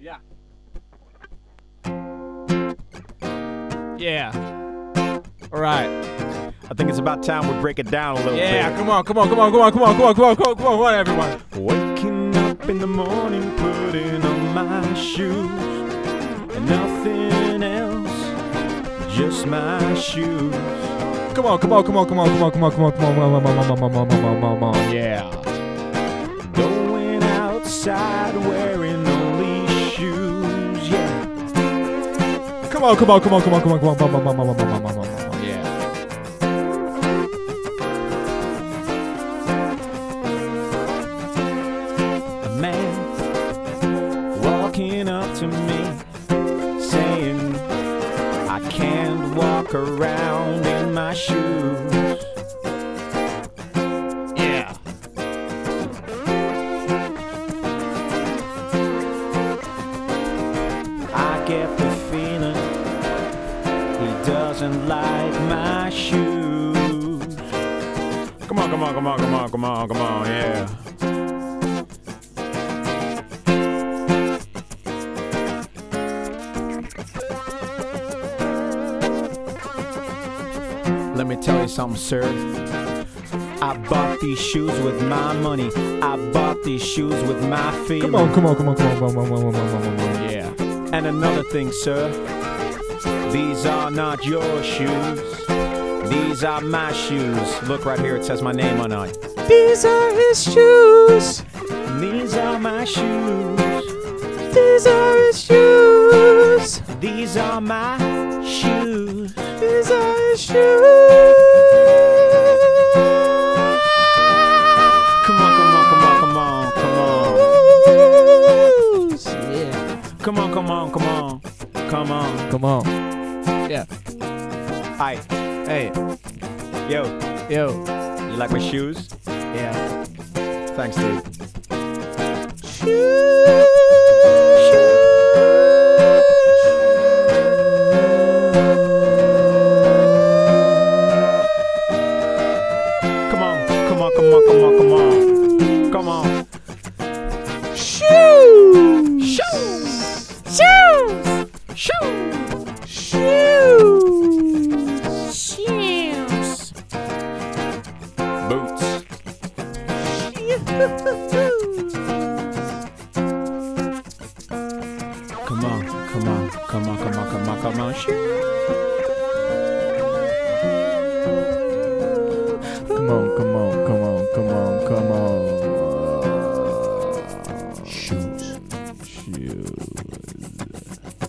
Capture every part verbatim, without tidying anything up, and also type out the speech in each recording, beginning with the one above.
Yeah. Yeah. All right. I think it's about time we break it down a little Yeah, bit. come on, come on, come on, come on, come on, come on, come on, come on, come on, come on, everyone. Waking up in the morning, putting on my shoes, and nothing else, just my shoes. Come on, come on, come on, come on, come on, come on, come on, come on, come on, come on, come on, come on, come on, come on, yeah. Going outside wearing only shoes, yeah. Come on, come on, come on, come on, come on, come on, come on, come on, come on, come on, come on, yeah. A man walking up to me, saying, I can't walk around in my shoes. Yeah. I get the feeling he doesn't like my shoes. Come on, come on, come on, come on, come on, come on, yeah. Let me tell you something, sir. I bought these shoes with my money. I bought these shoes with my feelings. Come on, come on, come on, come on, come on, come on, come on, come on, come on, yeah. And another thing, sir, these are not your shoes. These are my shoes. Look right here, it says my name on it. These are his shoes. These are my shoes. These are his shoes. These are my shoes. These are his shoes. Come on, come on, come on, come on, come on. Yeah. Come on, come on, come on. Come on. Come on. Yeah. Hi. Hey. Yo. Yo. You like my shoes? Yeah. Thanks, dude. Come on, come on, come on, come on, come on. Come on. Shoes. Shoes. Shoes. Shoes. Shoes. Shoes. Boots. Come on, come on, come on, come on, come on, come on. Shoes. Come on, come on, come on, come on, come on. Shoes. Shoes.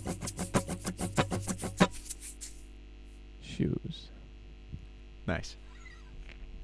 Shoes. Nice.